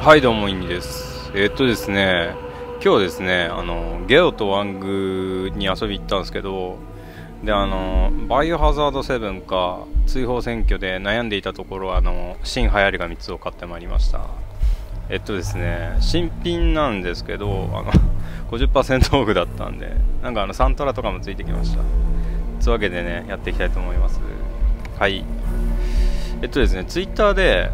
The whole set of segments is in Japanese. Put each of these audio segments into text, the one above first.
はい、どうも、インディです。ですね、今日ですね、ゲオとワングに遊び行ったんですけど、で、バイオハザード7か、追放選挙で悩んでいたところ、新流行りが3つを買ってまいりました。ですね、新品なんですけど、50% オフだったんで、なんかサントラとかもついてきました。というわけでね、やっていきたいと思います。はい。ですね、ツイッターで、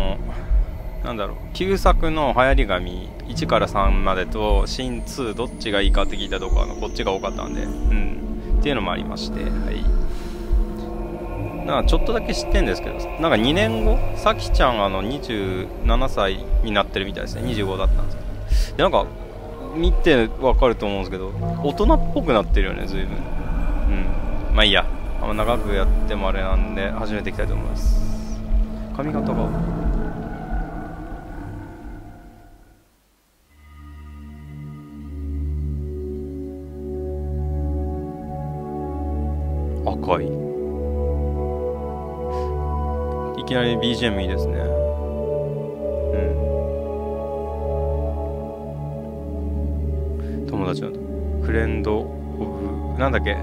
旧作の流行り紙1から3までと新2どっちがいいかって聞いたとここっちが多かったんで、っていうのもありまして、はい。なんかちょっとだけ知ってんですけど、なんか2年後、さきちゃん27歳になってるみたいですね。25だったんですけど、なんか見てわかると思うんですけど、大人っぽくなってるよね、随分。まあいいや、あんま長くやってもあれなんで始めていきたいと思います。髪型が赤い。いきなり BGM いいですね。友達のフレンドオブなんだっけ、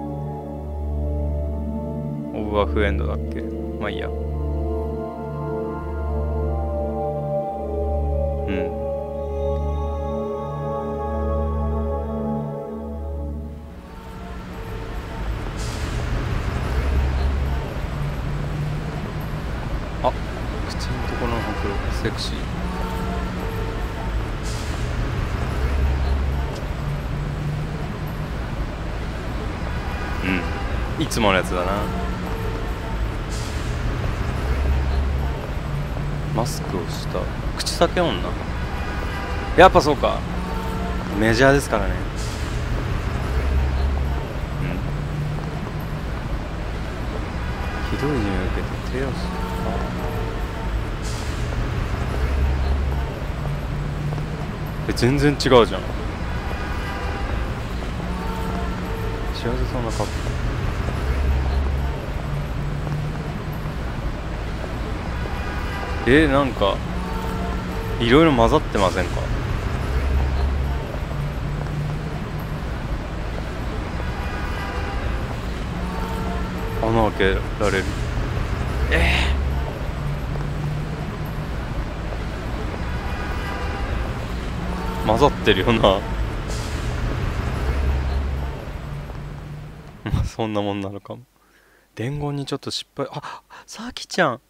オブアフエンドだっけ。まあいいや。あ、口のところのほくろセクシー。いつものやつだな。マスクをした口裂け女。やっぱそうか、メジャーですからね。ひどいいじめを受けて手足。全然違うじゃん。幸せそうなカップ。なんかいろいろ混ざってませんか。穴開けられる。混ざってるよな。まあそんなもんなのかも。伝言にちょっと失敗。さきちゃん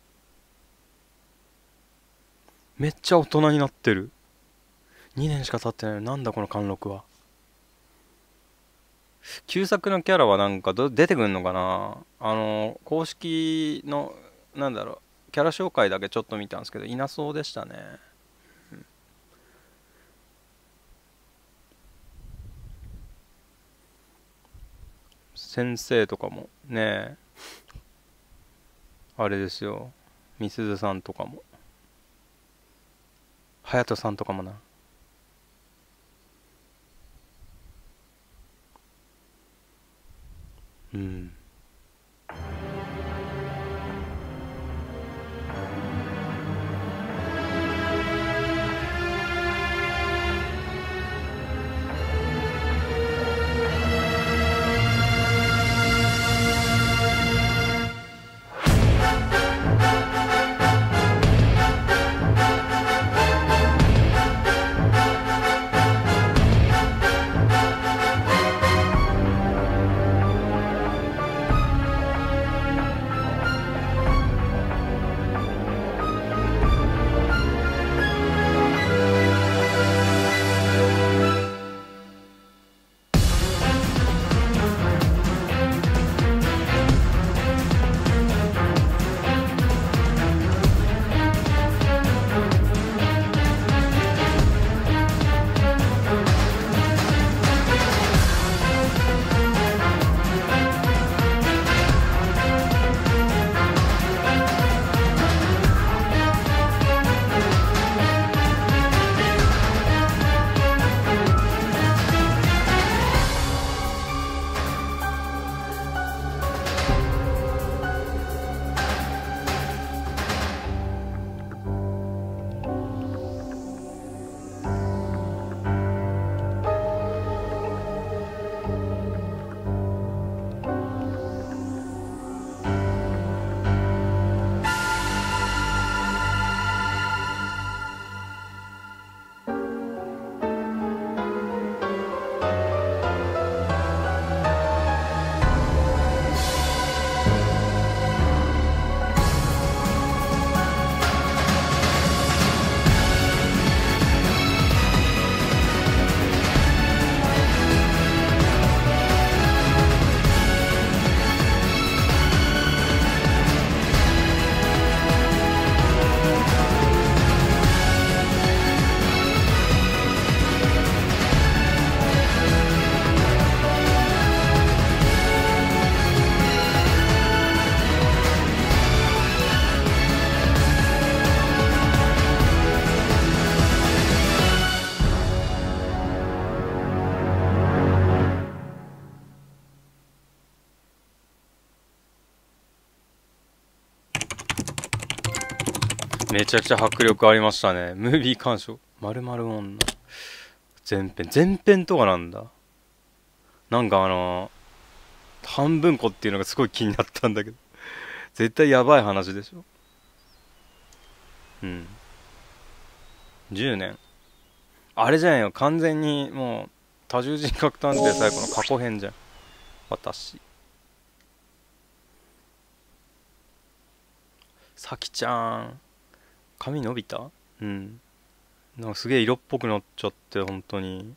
めっちゃ大人になってる。2年しか経ってないの。なんだこの貫禄は。旧作のキャラはなんか出てくんのかな。公式のキャラ紹介だけちょっと見たんですけど、いなそうでしたね。先生とかもね、あれですよ、みすずさんとかも隼人さんとかもな。 めちゃくちゃ迫力ありましたね。ムービー鑑賞。〇〇女。前編とかなんだ。なんか半分こっていうのがすごい気になったんだけど。絶対やばい話でしょ。うん。10年。あれじゃないよ。完全にもう、多重人格探偵最後の過去編じゃん。私。さきちゃん。髪伸びた？うん。なんかすげえ色っぽくなっちゃって、本当に。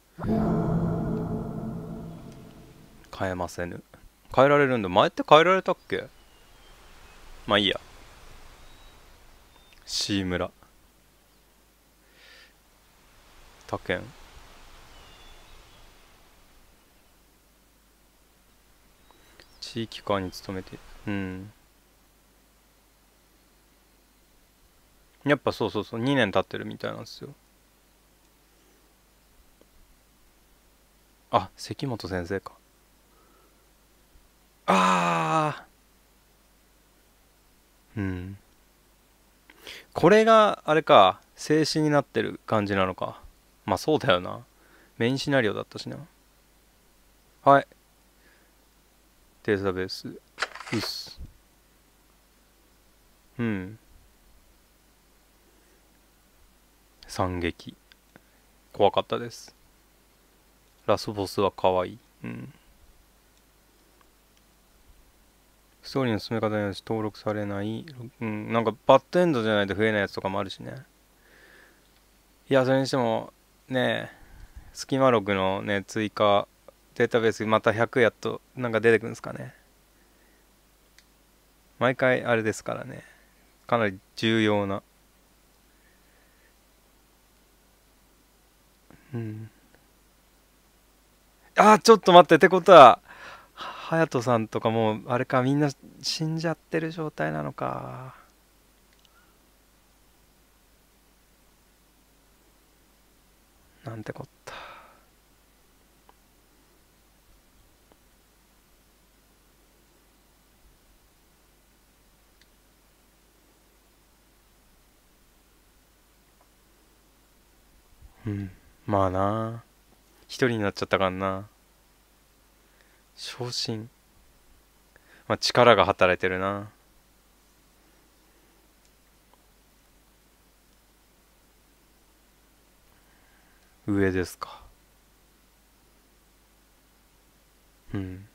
変えませぬ。変えられるんだ。前って変えられたっけ？まあいいや。シームラ。他県。地域課に勤めて。うん。やっぱそうそうそう。2年経ってるみたいなんですよ。あ、関本先生か。あー。うん。これが、あれか。静止になってる感じなのか。まあそうだよな。メインシナリオだったしな。はい。データベース。うっす。うん。惨劇。怖かったです。ラスボスは可愛い。うん。ストーリーの進め方によって登録されない。うん。なんかバッドエンドじゃないと増えないやつとかもあるしね。いや、それにしても、ねえ、スキマログのね、追加、データベースまた100やっと、なんか出てくるんですかね。毎回あれですからね。かなり重要な。うん。あー、ちょっと待って、ってことは、隼人さんとかもう、あれか、みんな死んじゃってる状態なのか。なんてこった。うん。まあな。一人になっちゃったからな。昇進。まあ力が働いてるな。上ですか。うん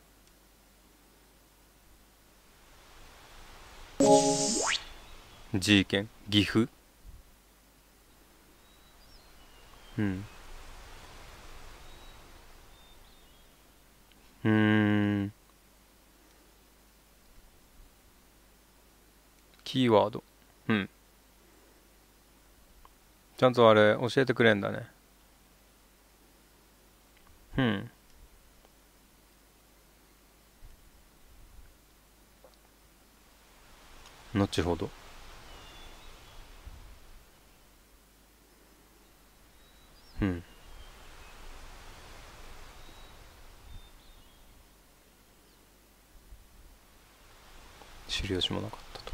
。G 県岐阜。うん。うーん。キーワード。うん。ちゃんとあれ教えてくれんだね。うん。後ほど。うん。知る由もなかったと。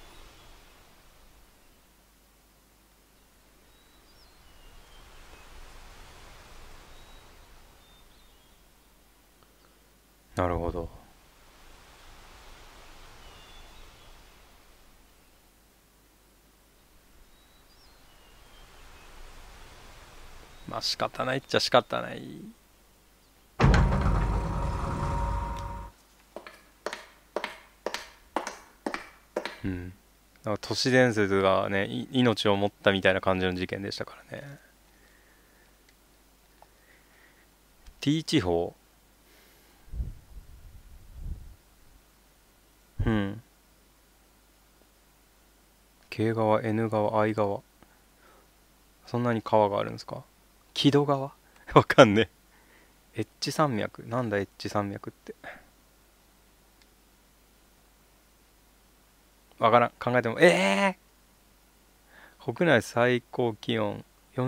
なるほど。まあ仕方ないっちゃ仕方ない。うん。だから都市伝説がね、命を持ったみたいな感じの事件でしたからね。T 地方。うん。K 川、N 川、I 川。そんなに川があるんですか？木戸川わかんねえ。エッジ山脈。なんだエッジ山脈って。わからん。考えても、国内最高気温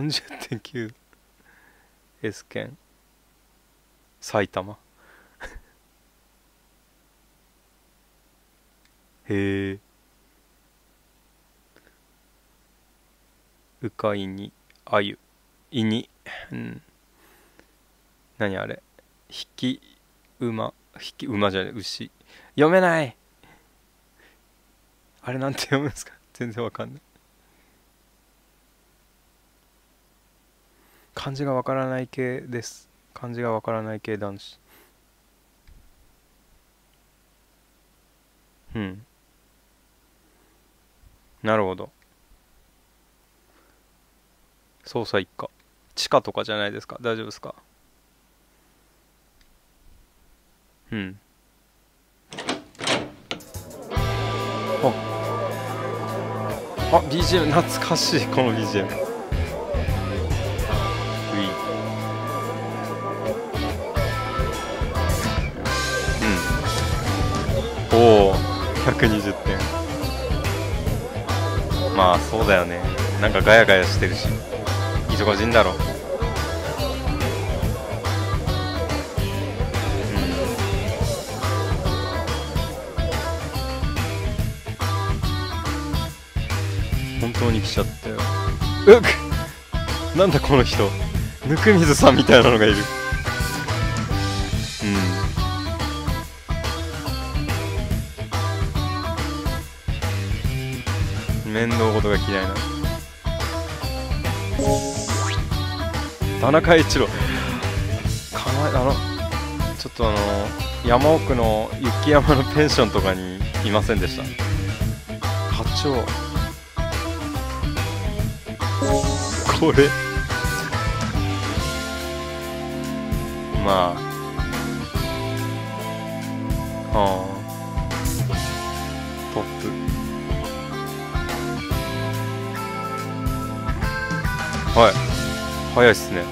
40.9。S 県。埼玉。へえ。 うかいに、あゆ、いに、うん。何あれ。馬じゃない、牛。読めない。あれなんて読むんですか？全然わかんない。漢字がわからない系です。漢字がわからない系男子。うん。なるほど。捜査一課。地下とかじゃないですか？大丈夫ですか？うん。BGM 懐かしい、この BGM。ウィうん。おお、120点。まあそうだよね。なんかガヤガヤしてるし、忙しいんだろう。本当に来ちゃったよ。うっ、なんだこの人。温水さんみたいなのがいる。うん。面倒事が嫌いな。田中一郎。ちょっと山奥の雪山のペンションとかにいませんでした？課長。これまあトップ。はい、早いっすね。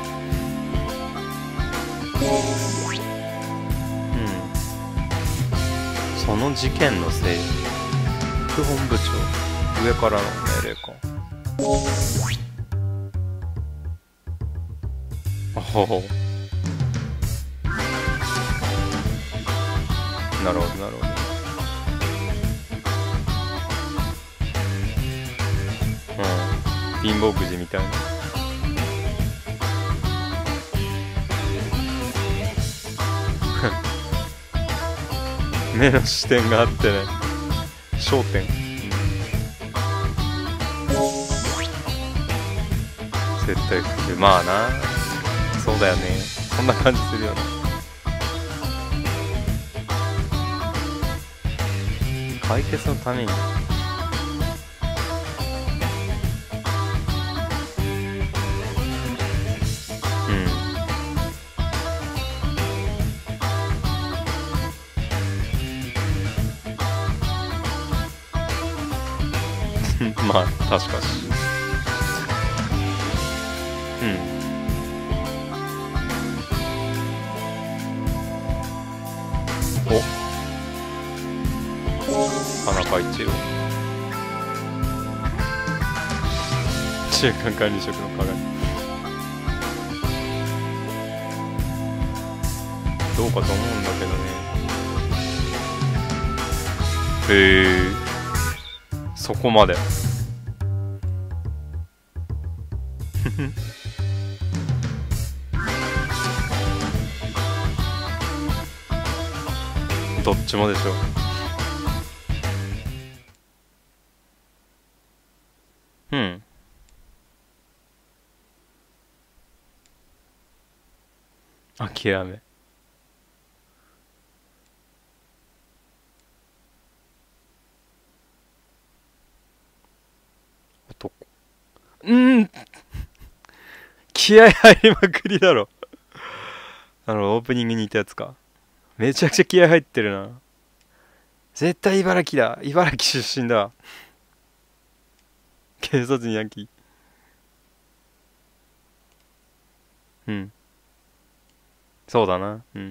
うん。その事件のせい。副本部長。上からの命令か。あほほ。なるほどなるほど。うん。貧乏くじみたいな。目の視点があってね。焦点。絶対復讐。まあな。そうだよね。そんな感じするよね。解決のために。うん。まあ確かに。うん。お、田中一郎。中間管理職の鏡。どうかと思うんだけどね。へえ、そこまで。どっちもでしょ。うん。諦め。男。気合入りまくりだろ。オープニングにいたやつか。めちゃくちゃ気合入ってるな。絶対茨城だ。茨城出身だ。警察にヤンキー。うん。そうだな。うん。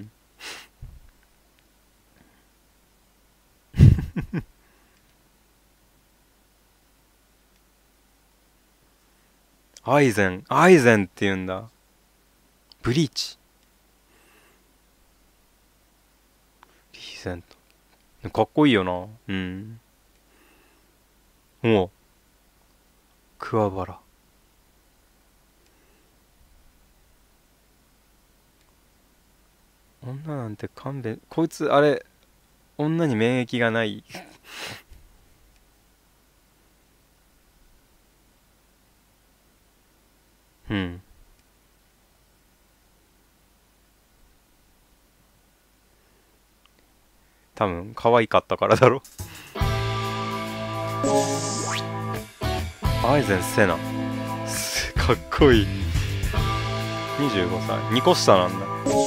アイゼンって言うんだ。ブリーチ。リーゼント。かっこいいよな。うん。おう。桑原。 女なんて勘弁。こいつ、あれ、女に免疫がない。うん。多分、可愛かったからだろ。アイゼン・セナ。かっこいい。25歳。2個下なんだ。うん。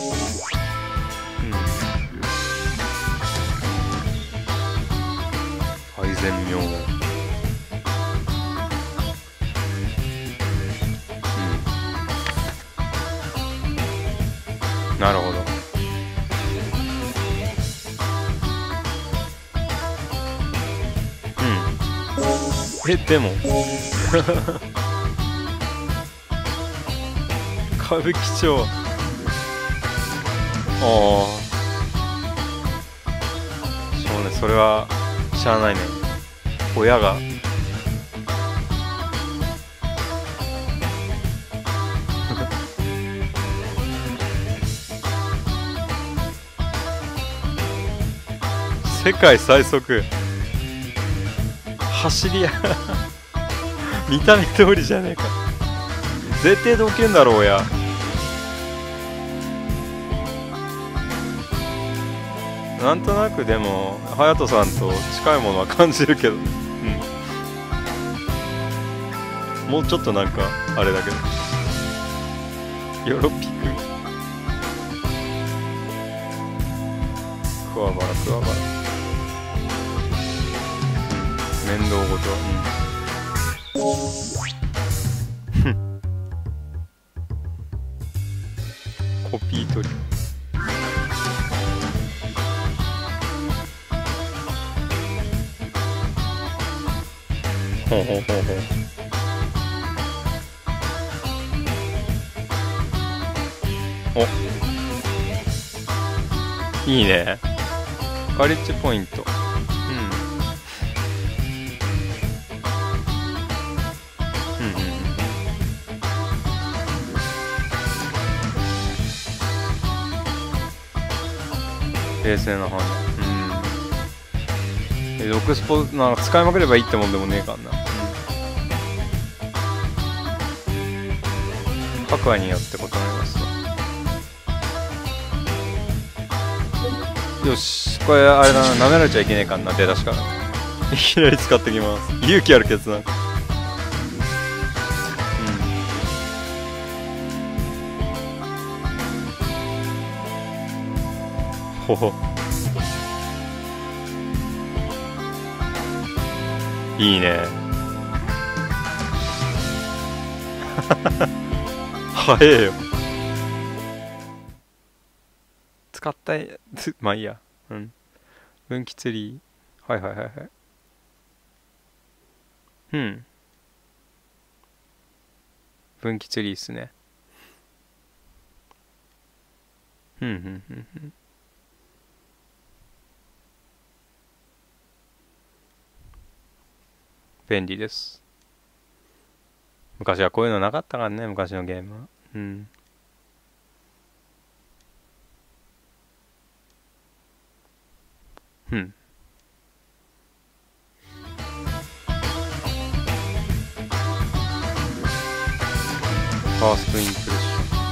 アイゼン・明王。うん。なるほど。うん。でも歌舞伎町。ああ。そうね、それは、しゃあないね。親が。世界最速。走り屋見た目通りじゃねえか。絶対どけんだろうや。なんとなくでも隼人さんと近いものは感じるけど、うん、もうちょっとなんかあれだけど、ヨロピク、クワバラ、面倒ごと、うん、コピー取り。ほうほうほうほう。お、いいね。カレッジポイント。うん。うんうんうん。冷静な判断。うん。6スポなんか使いまくればいいってもんでもねえかんな。うん。各話によって異なりますわ。よし、これあれだな、舐められちゃいけねえかんな、出だしから。いきなり使ってきます。勇気ある決断。ほほ。いいね。早えよ。使ったい、まあいいや。うん。分岐ツリー。はいはいはいはい。うん。分岐ツリーっすね。うん、うん、うん、うん。便利です。昔はこういうのなかったからね、昔のゲームは。うん。うん。ファーストインプレッシ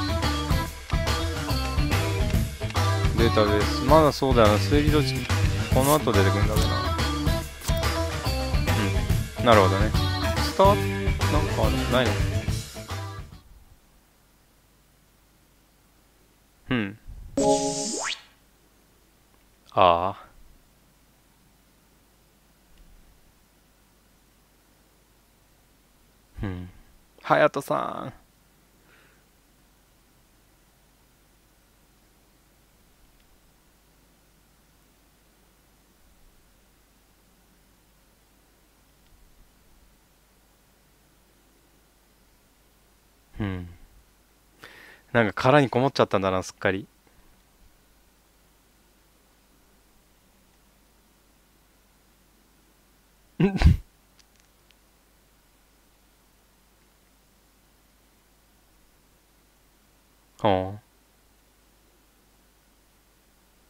ョン。データベース。まだそうだよな。推理ロジック。この後出てくるんだべな。うん。なるほどね。スタート、なんかあるないの？うん。ああ。うん。隼人さん。うん。なんか殻にこもっちゃったんだな、すっかり。はあ。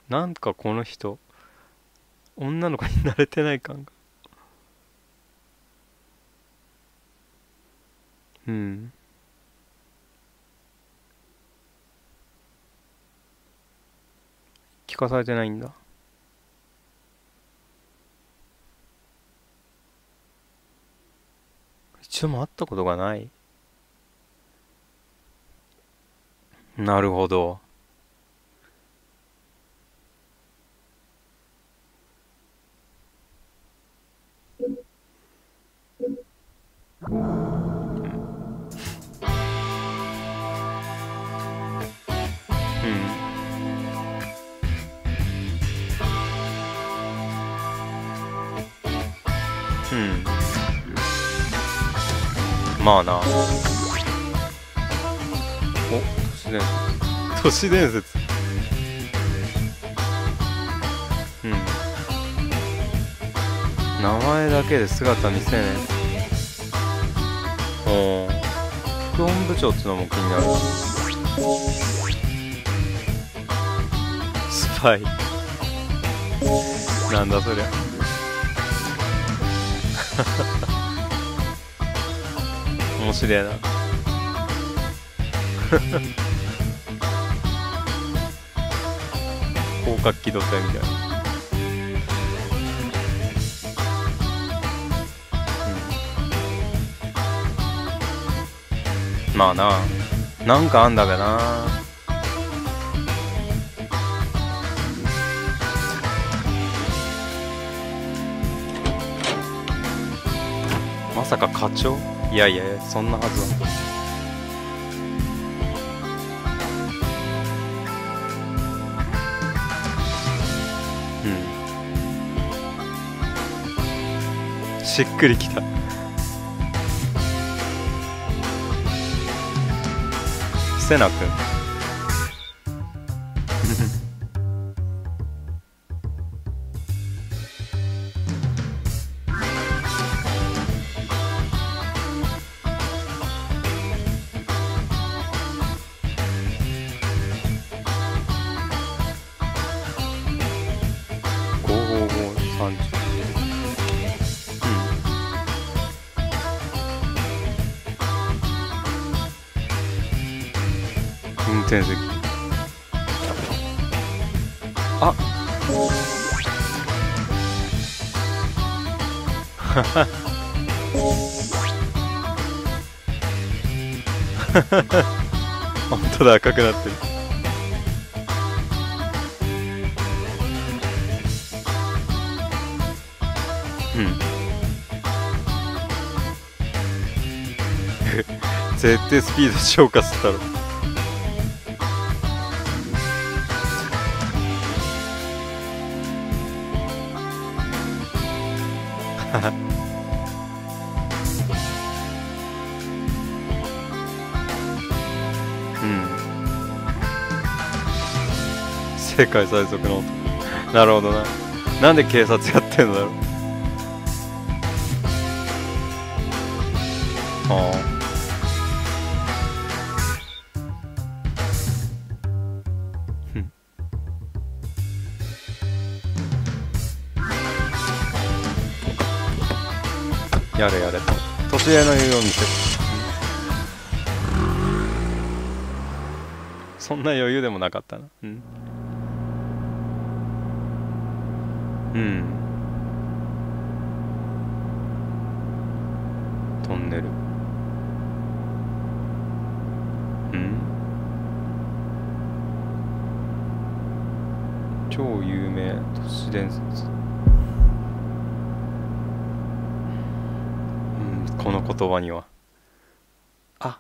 なんかこの人女の子に慣れてない感が。うん。聞かされてないんだ。一度も会ったことがない。なるほど。うん。うん。まあな。お、都市伝説。うん。名前だけで姿見せねえ。おー。副本部長ってのも気になる。スパイ。なんだそりゃ。面白いな。広角機動隊みたいな。うん、まあな、なんかあんだべな。まさか課長？いやいや、そんなはずは。うん。しっくりきた。セナ君。運転席。あ本当だ、赤くなってる。うん。絶対スピード消化すったろ。うん。世界最速の男。なるほどな。なんで警察やってんだろう。ああ。やれやれと年上の言うように見せる。そんな余裕でもなかったな。うん、うん、トンネル。うん、超有名都市伝説。この言葉には。あ、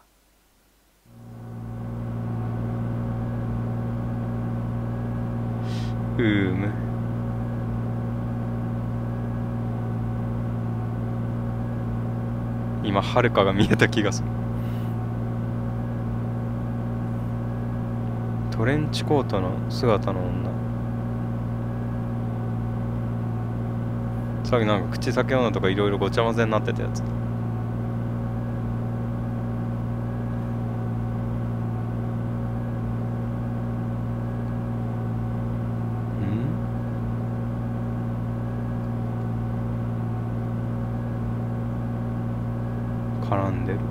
今はるかが見えた気がする。トレンチコートの姿の女。さっきなんか口裂け女とかいろいろごちゃ混ぜになってたやつ。 絡んでる。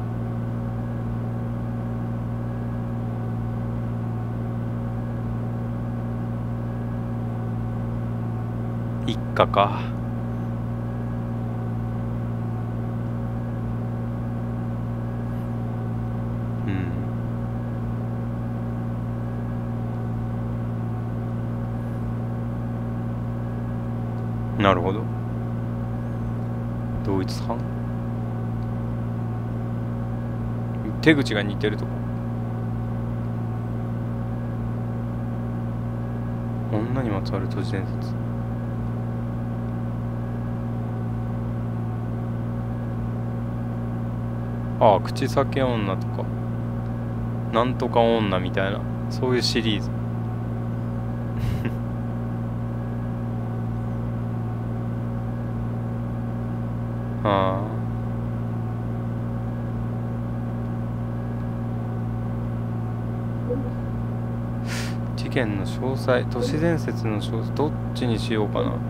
一家か。うん。なるほど。同一犯。手口が似てるとか。女にまつわる都市伝説。ああ、口裂け女とかなんとか女みたいな、そういうシリーズ。ああ、事件の詳細、都市伝説の詳細、どっちにしようかな。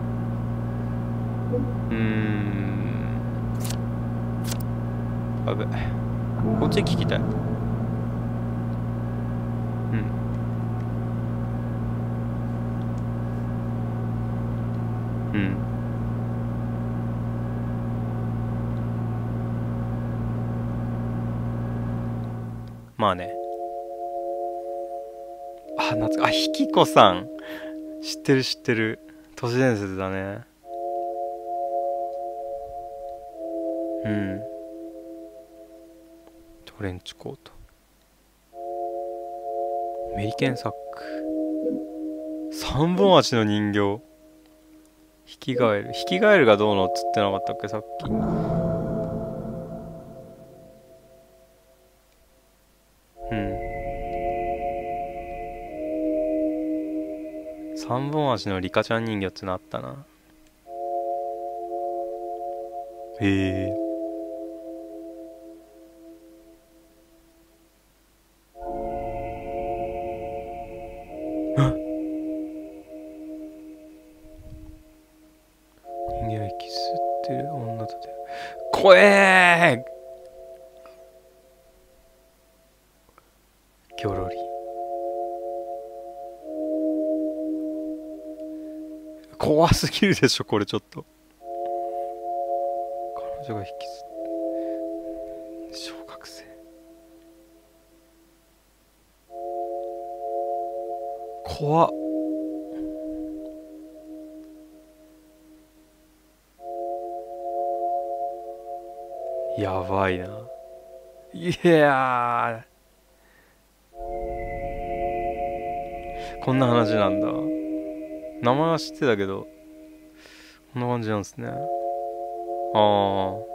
やべ、こっち聞きたい。うんうん。まあね。ひきこさん。知ってる知ってる。都市伝説だね。うん。トレンチコート。メリケンサック。三本足の人形。ヒキガエル。ヒキガエルがどうのっつってなかったっけ、さっき。うん。三本足のリカちゃん人形ってなったな。へえ。人形息吸ってる女と出る。怖えー。ギョロリ。怖すぎるでしょ、これちょっと。彼女が引きずって小学生。怖っ。やばいな。いやー、こんな話なんだ。名前は知ってたけど、こんな感じなんですね。あー、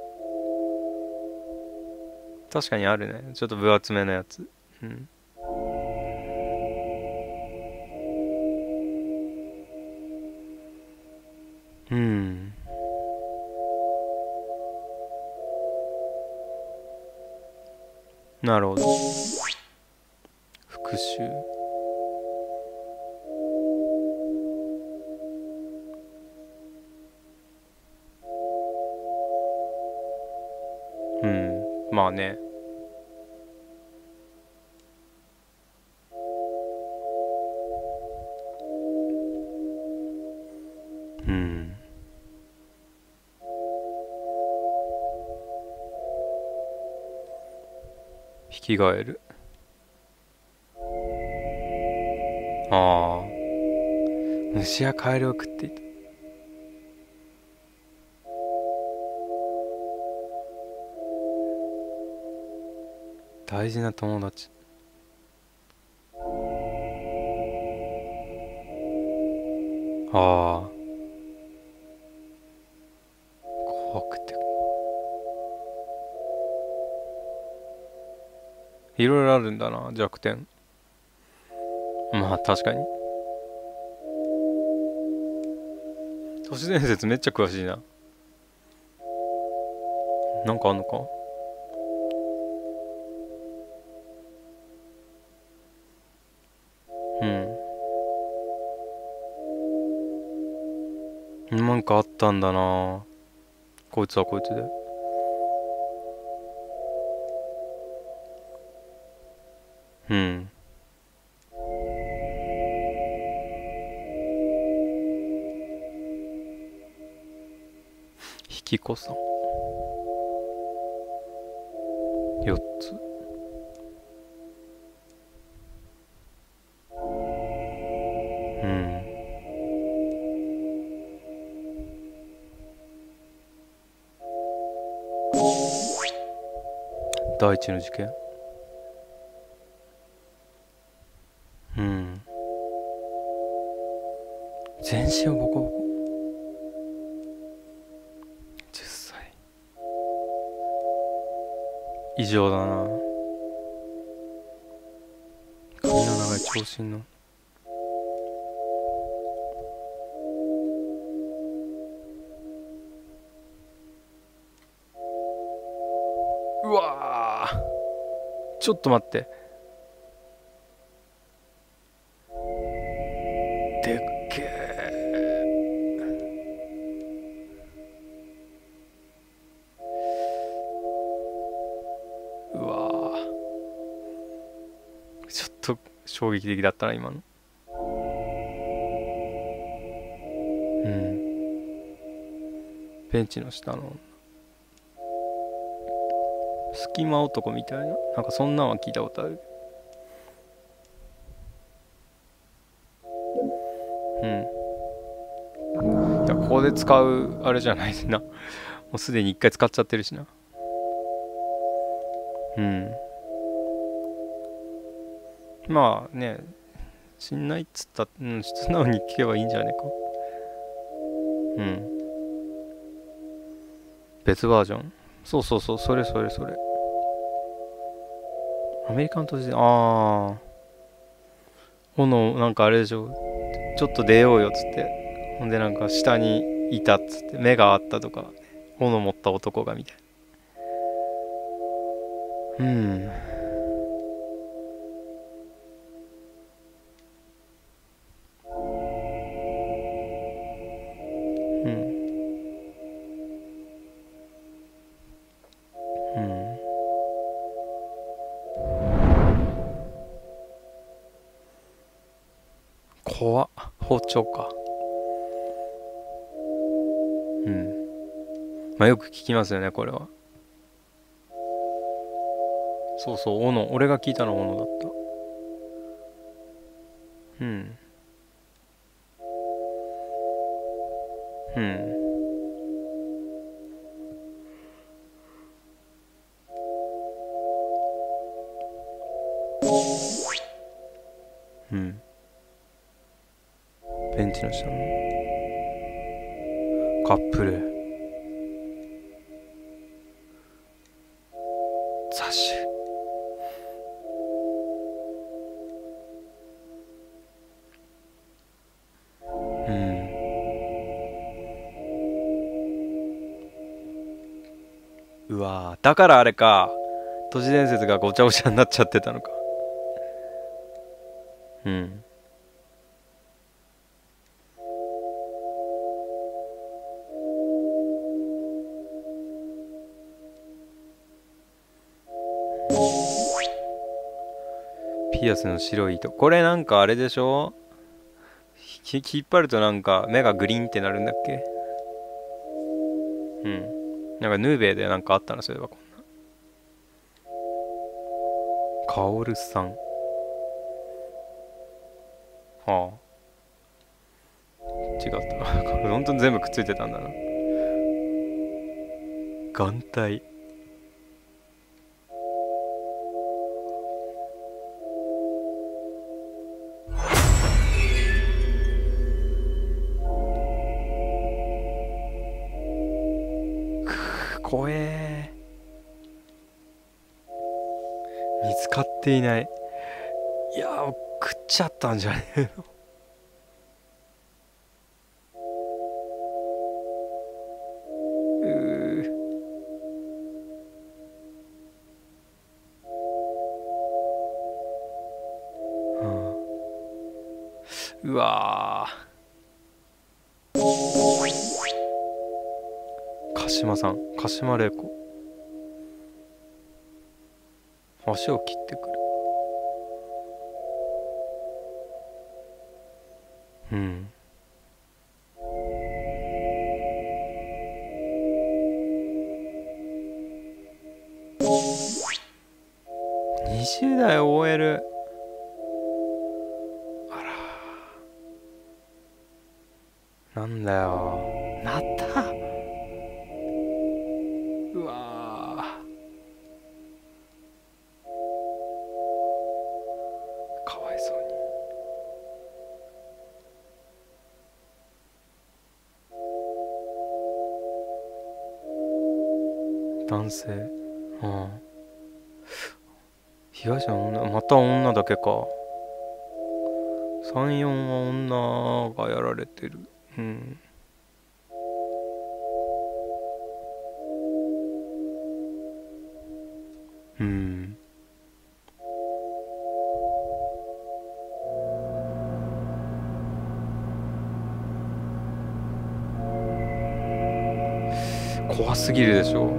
確かにあるね。ちょっと分厚めのやつ。うん。うん。なるほど。復讐。うん。まあね。うん。ヒキガエル。ああ。虫やカエルを食っていた。大事な友達。ああ。怖くて。いろいろあるんだな、弱点。まあ確かに。都市伝説めっちゃ詳しいな。なんかあんのか。うん。なんかあったんだな。こいつはこいつで。 うん。引き子さん。4つ。うん。第一の事件。うん。全身をボコボコ。10歳。異常だな。髪の長い長身の。うわー、ちょっと待って。でっけー。うわー、ちょっと衝撃的だったな今の。うん。ベンチの下の隙間男みたいな、なんかそんなんは聞いたことある。うん。いや、ここで使うあれじゃないな。もうすでに一回使っちゃってるしな。うん。まあね、しんないっつったうん、素直に聞けばいいんじゃねえか。うん。別バージョン。そうそうそう、それそれそれ。アメリカン都市で、ああ、炎、なんかあれでしょ。ちょっと出ようよっつって。ほんでなんか下にいたっつって、目があったとか、炎持った男がみたいな。うん。うん。うん。怖っ。包丁か。うん。まあよく聞きますよね、これは。そうそう、斧。俺が聞いたのは斧だった。うん。うん。うん。ベンチの下のカップル。雑種。うん。うわー、だからあれか。都市伝説がごちゃごちゃになっちゃってたのか。うん。ピアスの白い糸。これなんかあれでしょ？引っ張るとなんか目がグリーンってなるんだっけ？うん。なんかヌーベイでなんかあったな、そういえばこんな。カオルさん。はあ。違った。これ本当に全部くっついてたんだな。眼帯。怖えー。見つかっていない。いやー、食っちゃったんじゃねえの。うー。うわー。鹿島さん。鹿島玲子。足を切ってくる。 うん20代 OL なんだよまたうわーかわいそうに男性被害者の女また女だけか34は女がやられてる怖すぎるでしょ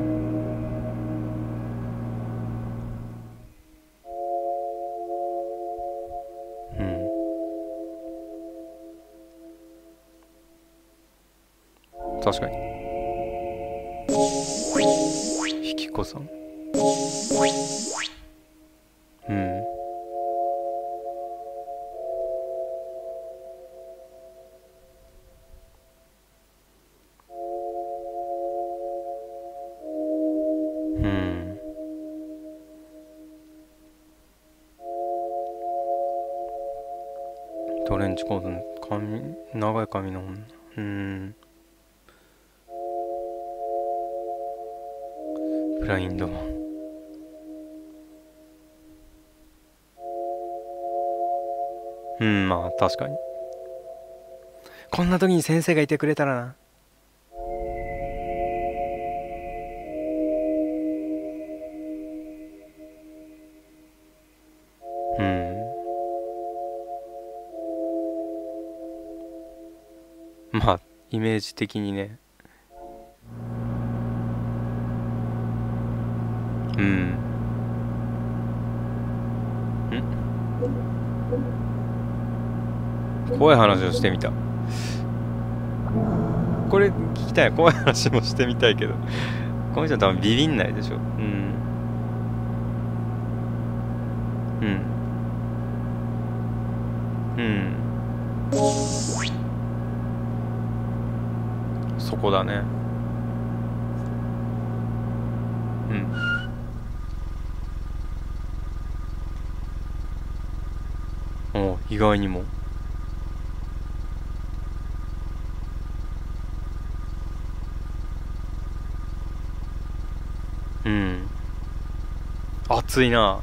確かに引き子さんトレンチコートの長い髪の女ブラインドマンまあ確かにこんな時に先生がいてくれたらなまあイメージ的にね怖い話をしてみたこれ聞きたい怖い話もしてみたいけどこの人多分ビビんないでしょそこだね意外にも熱いな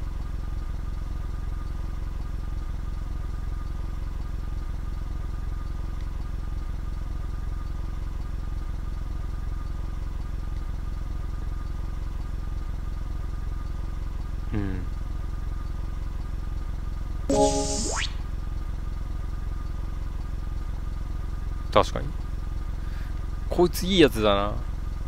確かにこいついいやつだな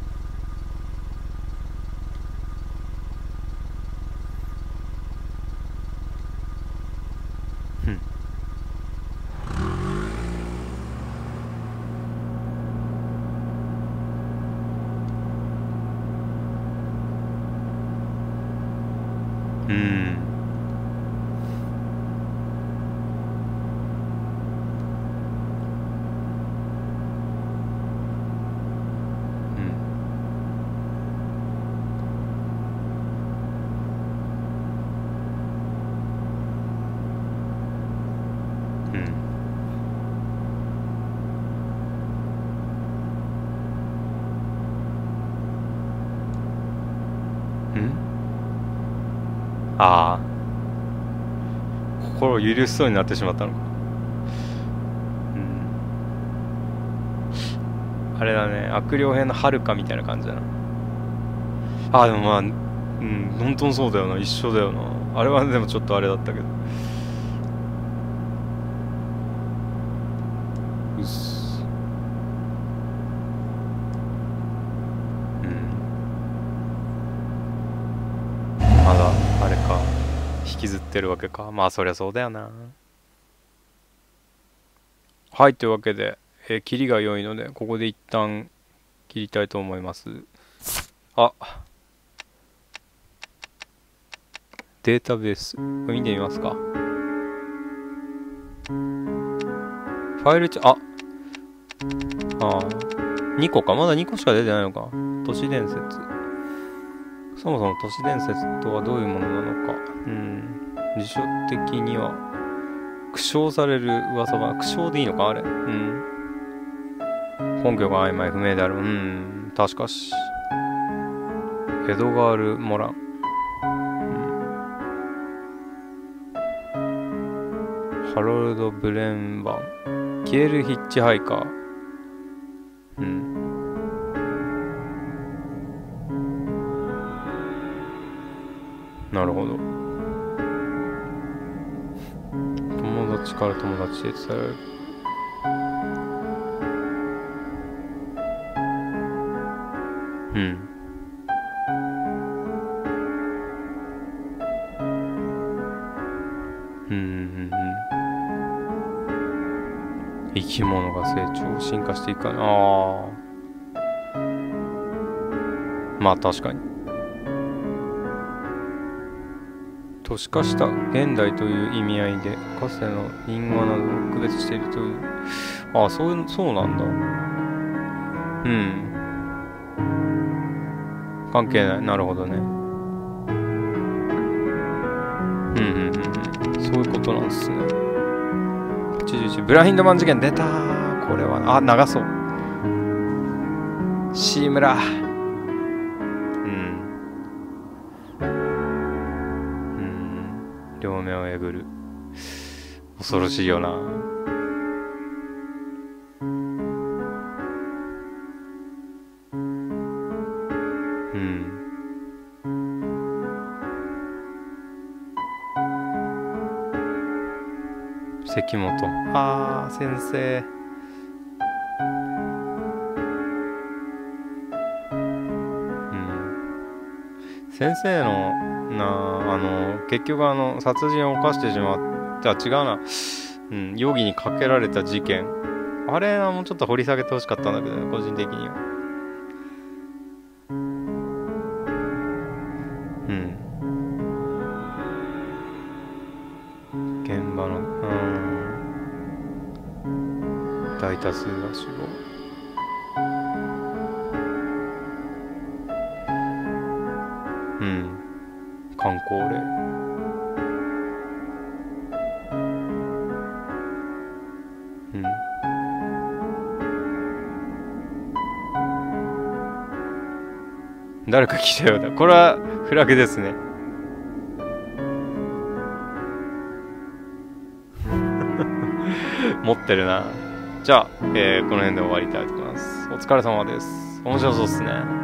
ああ心を許しそうになってしまったのかあれだね悪霊編の遥かみたいな感じだなでもまあ本当にそうだよな一緒だよなあれはでもちょっとあれだったけどうっすまだあれか引きずってるわけかまあそりゃそうだよなはい、というわけで、切りが良いので、ここで一旦切りたいと思います。あ、データベース。見てみますか。ファイルあ、2個か。まだ2個しか出てないのか。都市伝説。そもそも都市伝説とはどういうものなのか。辞書的には、苦笑される噂話。苦笑でいいのかあれ。根拠が曖昧不明である。確かし。エドガール・モラン。ハロルド・ブレンバン。キエル・ヒッチハイカー。なるほど。友達から友達へ伝えられる。生き物が成長進化していくかな。まあ確かに。都市化した現代という意味合いでかつての因果などを区別しているという。そうなんだ。関係ない。なるほどね。そういうことなんですね。81ブラインドマン事件出たー。これは長そう。シームラ。両目をえぐる。恐ろしいよな。関本。先生。先生の結局殺人を犯してしまった。違うな。容疑にかけられた事件。あれはもうちょっと掘り下げてほしかったんだけどね、個人的には。現場の、大多数が死亡。観光例。誰か来たようだ。これはフラグですね。持ってるな。じゃあ、この辺で終わりたいと思います。お疲れ様です。面白そうですね。